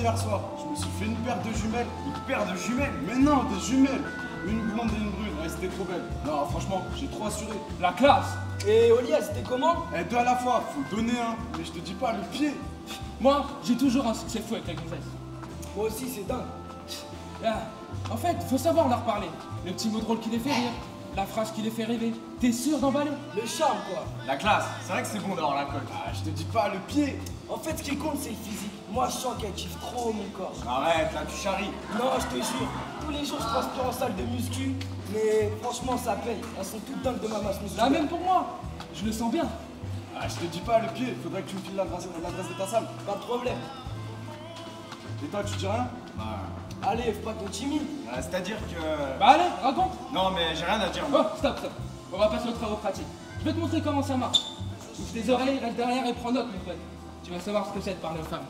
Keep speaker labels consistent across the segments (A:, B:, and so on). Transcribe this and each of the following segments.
A: hier soir. Je me suis fait une paire de jumelles. Une paire de jumelles? Mais non, des jumelles. Une blonde et une brune. Elles étaient trop belles. Non, franchement, j'ai trop assuré.
B: La classe.
C: Et Oli, c'était comment?
A: Eh, deux à la fois. Faut donner un. Mais je te dis pas, le pied.
B: Moi, j'ai toujours un succès fou avec la gonzesse.
C: Moi aussi, c'est dingue.
B: Ah, en fait, faut savoir leur parler. Le petit mot drôle qui les fait rire. La phrase qui les fait rêver. T'es sûr d'emballer?
C: Le charme, quoi.
A: La classe. C'est vrai que c'est bon d'avoir la coque. Ah, je te dis pas, le pied.
C: En fait, ce qui compte, c'est le physique. Moi, je sens qu'elle kiffe trop mon corps.
A: Arrête, là, tu charries.
C: Non, je te jure, tous les jours, je transpire en salle de muscu. Mais franchement, ça paye. Elles sont toutes dingues de ma masse musculaire.
B: La même pour moi. Je le sens bien.
A: Ah, je te dis pas, le pied. Faudrait que tu me files l'adresse de ta salle.
C: Pas de problème.
A: Et toi, tu dis rien?
C: Allez, fais pas ton timide.
A: C'est-à-dire que...
B: Bah allez, raconte.
A: Non, mais j'ai rien à dire, moi.
B: Oh, stop. On va passer aux travaux pratiques. Je vais te montrer comment ça marche. Ouvre tes oreilles, reste derrière et prends note, mon pote. Tu vas savoir ce que c'est de parler aux femmes.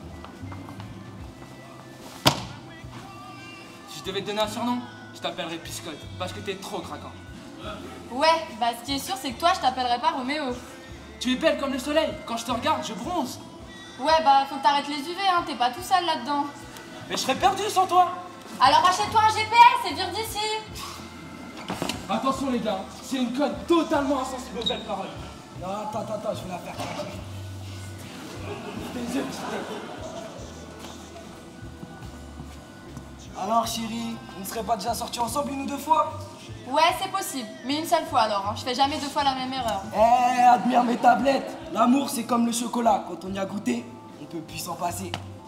B: Si je devais te donner un surnom, je t'appellerais Piscotte, parce que t'es trop craquant.
D: Ouais, bah ce qui est sûr, c'est que toi, je t'appellerai pas Roméo.
B: Tu es belle comme le soleil. Quand je te regarde, je bronze.
D: Ouais, bah faut que t'arrêtes les UV, hein, t'es pas tout seul là-dedans.
B: Mais je serais perdu sans toi.
D: Alors achète-toi un GPS et vire d'ici.
B: Attention les gars, c'est une conne totalement insensible aux belles paroles.
C: Non, attends, je vais la faire craquer. Tes yeux, petit tête. Alors, chérie, on ne serait pas déjà sortis ensemble une ou deux fois?
D: Ouais, c'est possible, mais une seule fois alors, hein. Je fais jamais deux fois la même erreur.
C: Eh, admire mes tablettes. L'amour, c'est comme le chocolat. Quand on y a goûté, on peut plus s'en passer.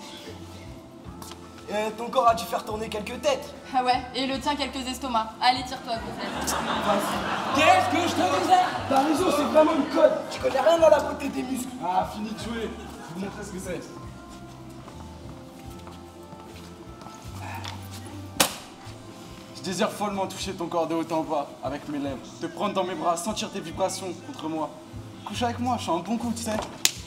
C: Ton corps a dû faire tourner quelques têtes.
D: Ah ouais, et le tien quelques estomacs. Allez, tire-toi, gonzesse.
C: Vas-y.
B: Qu'est-ce que je te disais?
C: T'as raison, c'est vraiment une conne. Tu connais rien à la beauté des muscles.
A: Ah, fini de jouer. Je vais vous montrer ce que c'est. Je désire follement toucher ton corps de haut en bas, avec mes lèvres. Te prendre dans mes bras, sentir tes vibrations contre moi. Couche avec moi, je suis un bon coup, tu sais.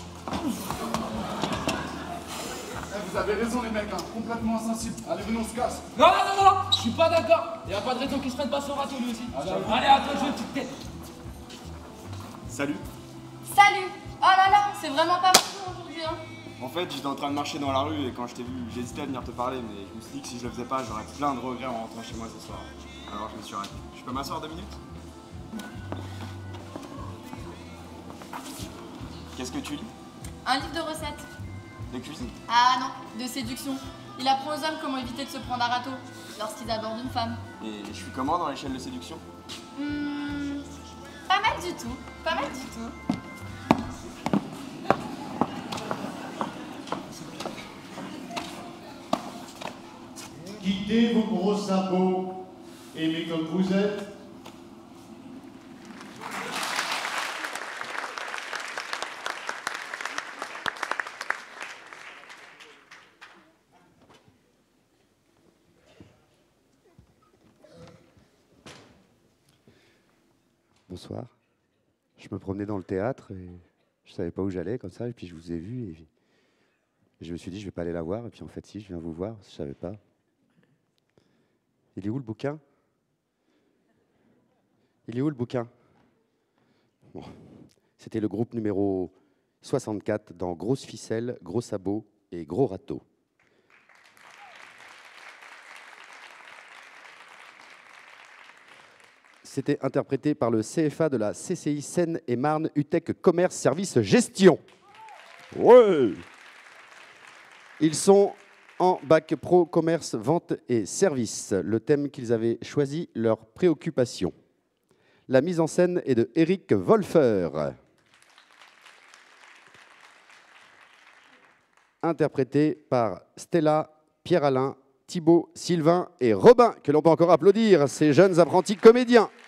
A: Vous avez raison les mecs, hein, complètement insensible. Allez, venez, on se casse.
B: Non, je suis pas d'accord. Y a pas de raison qu'il se prenne pas son râteau lui aussi. Allez, à toi de jouer, petite tête.
A: Salut.
D: Salut. Oh là là, c'est vraiment pas bon aujourd'hui, hein.
E: En fait, j'étais en train de marcher dans la rue et quand je t'ai vu, j'hésitais à venir te parler, mais je me suis dit que si je le faisais pas, j'aurais plein de regrets en rentrant chez moi ce soir. Alors je me suis arrêté. Je peux m'asseoir 2 minutes? Qu'est-ce que tu lis?
D: Un livre de recettes.
E: De cuisine.
D: Ah non, de séduction. Il apprend aux hommes comment éviter de se prendre un râteau lorsqu'ils abordent une femme.
E: Et je suis comment dans l'échelle de séduction?
D: Pas mal du tout. Pas mal du tout.
F: Quittez vos gros sabots, aimez comme vous êtes.
G: Bonsoir. Je me promenais dans le théâtre et je savais pas où j'allais comme ça, et puis je vous ai vu et je me suis dit je vais pas aller la voir, et puis en fait si, je viens vous voir, je savais pas. Il est où le bouquin? Il est où le bouquin? Bon. C'était le groupe numéro 64 dans Grosse ficelle, Gros sabot et Gros râteau. C'était interprété par le CFA de la CCI Seine-et-Marne UTEC Commerce Service Gestion. Ouais. Ils sont en bac pro commerce, vente et service. Le thème qu'ils avaient choisi, leur préoccupation. La mise en scène est de Eric Wolfer. Interprété par Stella, Pierre-Alain, Thibaut, Sylvain et Robin, que l'on peut encore applaudir, ces jeunes apprentis comédiens.